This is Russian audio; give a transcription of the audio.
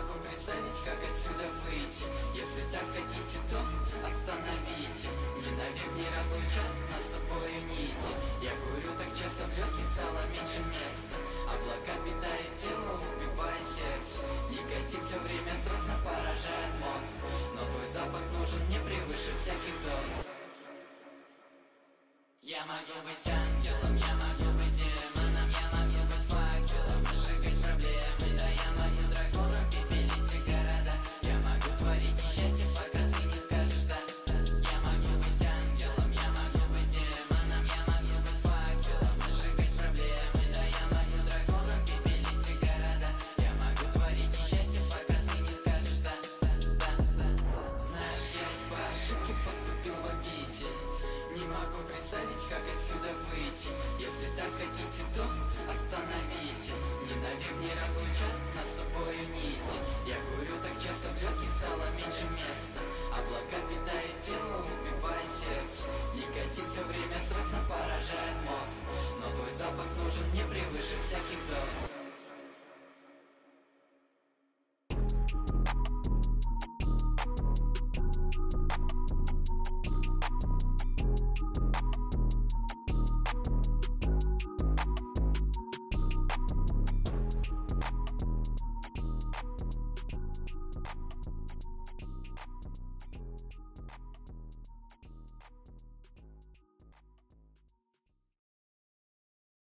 могу представить, как отсюда выйти. Если так хотите, то остановите. Мне навек не разлучат нас с тобою нити. Я курю так часто, в легких стало меньше места. Облака питают тело, убивая сердце. Никотин все время страстно поражает мозг. Но твой запах нужен мне превыше всяких доз. Я могу быть ангелом, я могу быть демоном, я могу быть факелом, выжигать проблемы. Да, я могу драконом пепелить все города. Я могу творить несчастье, пока ты не скажешь да. Я могу быть ангелом, я могу быть демоном, я могу быть факелом, выжигать проблемы. Да, я могу драконом пепелить все города. Я могу творить несчастье, пока ты не скажешь да. Знаешь, я ведь по ошибке поступил в обитель. Не могу представить, как отсюда выйти. Если так хотите, то остановите. Мне навек не раз